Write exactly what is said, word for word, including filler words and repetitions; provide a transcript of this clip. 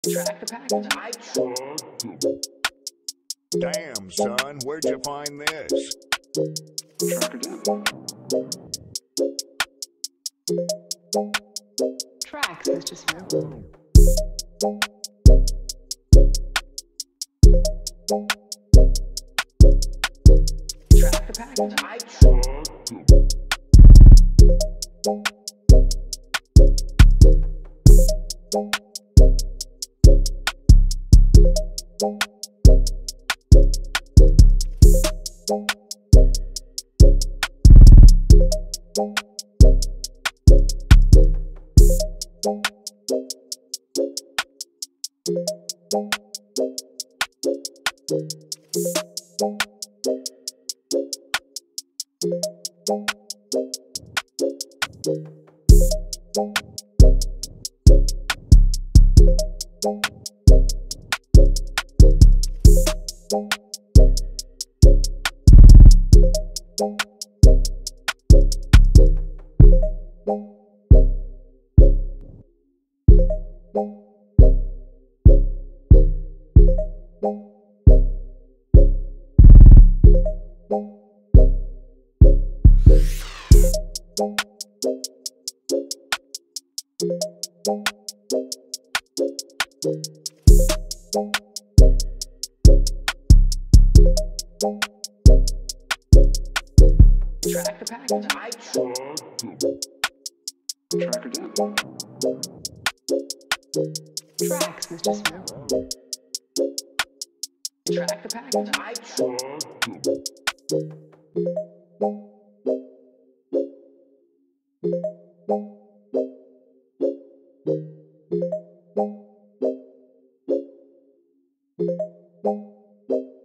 Track the package. I Damn, son, where'd you find this? track again. Tracks, Mister Smith. Track the package. I track the package. I track again. Tracks, Mister Smith. Track the package. I track.